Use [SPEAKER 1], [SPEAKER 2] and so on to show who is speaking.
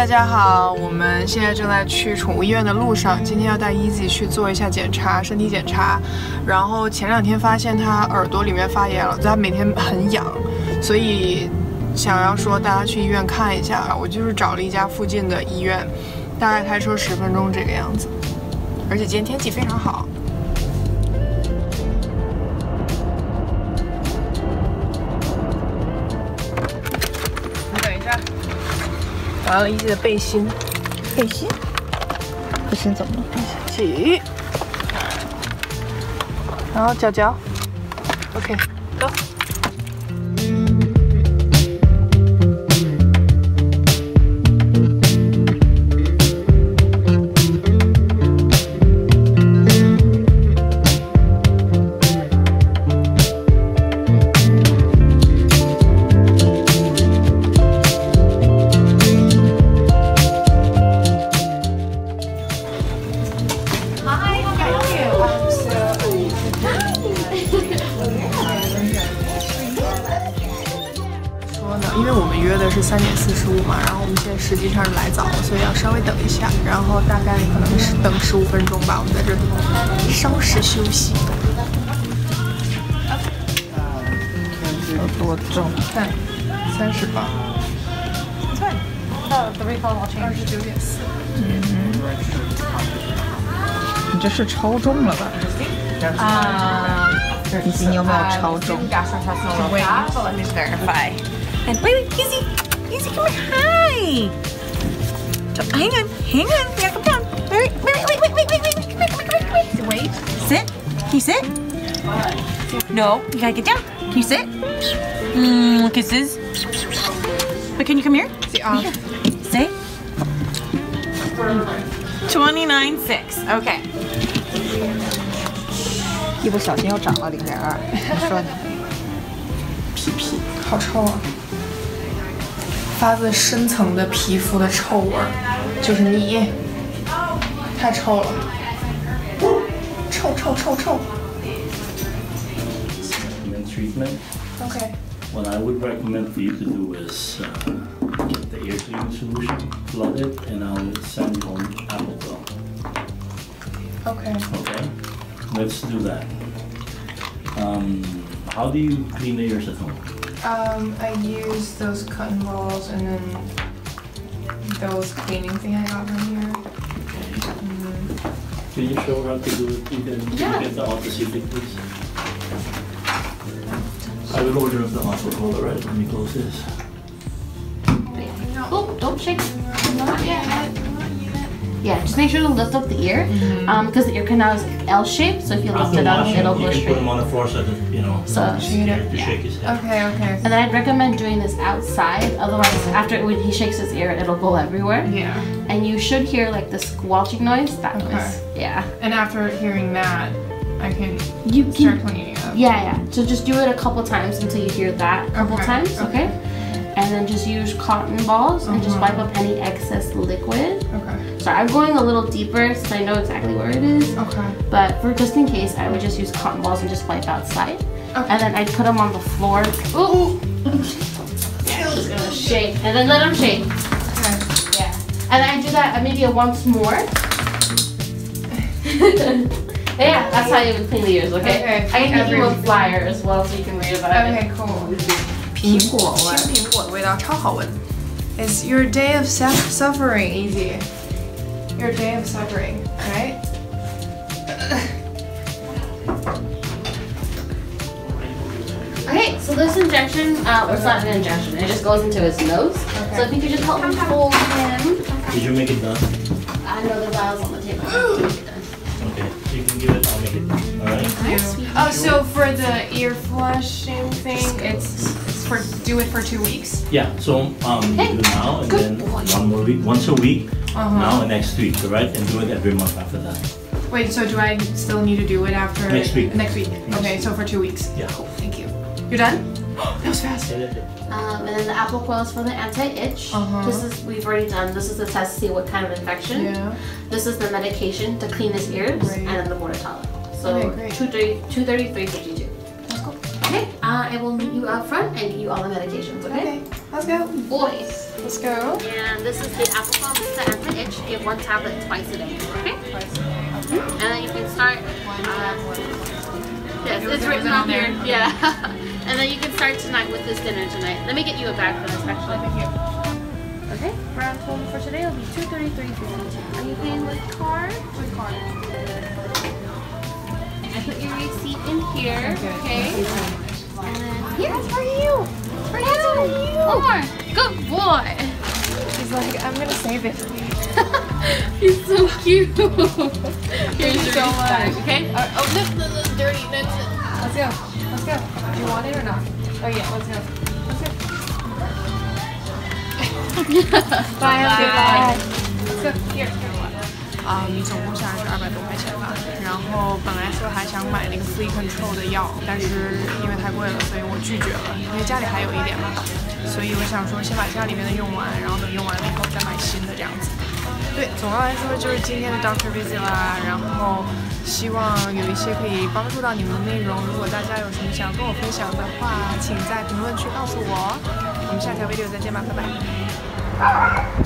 [SPEAKER 1] 家好，我们现在正在去宠物医院的路上。今天要带 Easy 去做一下检查，身体检查。然后前2天发现他耳朵里面发炎了，他每天很痒，所以想要说带他去医院看一下。我就是找了一家附近的医院，大概开车10分钟这个样子。而且今天天气非常好。你等一下。 完了，Easy的背心，
[SPEAKER 2] 背心怎么了？
[SPEAKER 1] 起，然后脚脚 ，OK， go。因为我们约的是3点45嘛，然后我们现在实际上是来早了，所以要稍微等一下，然后大概可能是等15分钟吧，我们在这里稍事休息。
[SPEAKER 2] 有多重？
[SPEAKER 1] 看，38。29.4。
[SPEAKER 2] 你这是超重了吧？以及你有没有超重？
[SPEAKER 3] Let me verify. And wait, Easy, come here. Hi. Hang on. You gotta come down. Wait. Come here. Wait. Sit. Can you sit? No, you gotta get down. Can you sit? Kisses. But can you come here? Sit. 29.6. Okay.
[SPEAKER 2] 一不小心又长了0.2，你说呢？
[SPEAKER 1] 屁屁，好臭啊！发自深层的皮肤的臭味儿，就是你，太臭了，臭。
[SPEAKER 4] Treatment.
[SPEAKER 1] Okay.
[SPEAKER 4] What I would recommend for you to do is get the ear cleaning solution, flood it, and I'll send you home apple gum.
[SPEAKER 1] Okay.
[SPEAKER 4] Okay. Let's do that. How do you clean the ears at home?
[SPEAKER 1] I use those cotton balls and then those cleaning thing I got from here.
[SPEAKER 4] Can you show her how to do it? You can get the autoseptic, please. I will order up the hot cola right when you close this.
[SPEAKER 3] Oh, don't shake. Not yet. Yeah, just make sure to lift up the ear, because the ear canal is L-shaped. So if you lift it up, it'll go
[SPEAKER 4] you can
[SPEAKER 3] straight.
[SPEAKER 4] put him on the floor so that
[SPEAKER 3] So
[SPEAKER 4] shake his head.
[SPEAKER 1] Okay.
[SPEAKER 3] And then I'd recommend doing this outside. Otherwise, after when he shakes his ear, it'll go everywhere.
[SPEAKER 1] Yeah.
[SPEAKER 3] And you should hear like the squelching noise. That noise. Yeah.
[SPEAKER 1] And after hearing that, I can
[SPEAKER 3] You
[SPEAKER 1] start
[SPEAKER 3] can.
[SPEAKER 1] cleaning it up.
[SPEAKER 3] Yeah. So just do it a couple times until you hear that a couple times. Okay. And then just use cotton balls and just wipe up any excess liquid.
[SPEAKER 1] Okay.
[SPEAKER 3] So I'm going a little deeper since I know exactly where it is.
[SPEAKER 1] Okay.
[SPEAKER 3] But for just in case, I would just use cotton balls and just wipe outside. Okay. And then I'd put them on the floor. Ooh! Yeah, just gonna shake. And then let them shake.
[SPEAKER 1] Okay.
[SPEAKER 3] Yeah. And I do that maybe once more. Yeah, that's how you would clean the ears, okay?
[SPEAKER 1] Okay.
[SPEAKER 3] I can give you a flyer as well so you can read about it.
[SPEAKER 1] Okay, cool. 苹果味，青苹果的味道超好闻。It's your day of suffering, Easy. Your day of suffering, right?
[SPEAKER 3] Okay, so this injection, it's not an injection, it just goes into his nose.
[SPEAKER 1] Okay.
[SPEAKER 3] So if you could just help me hold him.
[SPEAKER 4] Did you make it done?
[SPEAKER 3] I know the vials on the table.
[SPEAKER 4] Okay, you can give it, I'll make it done. Alright?
[SPEAKER 1] Oh, so for the ear flushing thing, it's for do it for 2 weeks.
[SPEAKER 4] Yeah, so you do now and then one more week, once a week, now and next week, alright? And do it every month after that.
[SPEAKER 1] Wait, so do I still need to do it after
[SPEAKER 4] Next week?
[SPEAKER 1] Next week. Okay, so for 2 weeks.
[SPEAKER 4] Yeah.
[SPEAKER 1] Cool, thank you. You're done? That was fast.
[SPEAKER 3] And then the apple coil is for the anti-itch. This is, we've already done, this is the test to see what kind of infection.
[SPEAKER 1] Yeah.
[SPEAKER 3] This is the medication to clean his ears,
[SPEAKER 1] Right.
[SPEAKER 3] and then the water towel. So
[SPEAKER 1] Okay, great.
[SPEAKER 3] 233.52.
[SPEAKER 1] Let's go.
[SPEAKER 5] Okay, I will meet you out front and get you all the medications, okay?
[SPEAKER 1] Okay, let's go.
[SPEAKER 5] Boys.
[SPEAKER 1] Let's go.
[SPEAKER 5] And this is the Applesol Vista anti-itch. Give 1 tablet twice a day, okay? And then you can start. Yes, it's written on here. Yeah. And then you can start tonight with this dinner tonight. Let me get you a bag for this actually.
[SPEAKER 1] Thank you.
[SPEAKER 5] Okay, round total for today will be $233.52. Are you paying with card?
[SPEAKER 1] With card.
[SPEAKER 5] I put your receipt in here. Okay.
[SPEAKER 1] Thank you so much.
[SPEAKER 5] And then here's for you. For you. More. Good boy.
[SPEAKER 1] He's like, I'm gonna save it.
[SPEAKER 5] He's so cute. Here's your
[SPEAKER 1] so much.
[SPEAKER 5] bag, okay?
[SPEAKER 1] Oh, no, dirty. No. Let's go. Let's go. Do you want it or not? Oh yeah, let's go. Let's go. Bye. Bye. Let's go. Here. 总共下来是200多块钱吧。然后本来说还想买那个 flea control 的药，但是因为太贵了，所以我拒绝了。因为家里还有一点嘛，所以我想说先把家里面的用完，然后等用完了以后再买新的这样子。对，总的来说就是今天的 doctor visit 啦，然后希望有一些可以帮助到你们的内容。如果大家有什么想跟我分享的话，请在评论区告诉我。我们下条 video 再见吧，拜拜。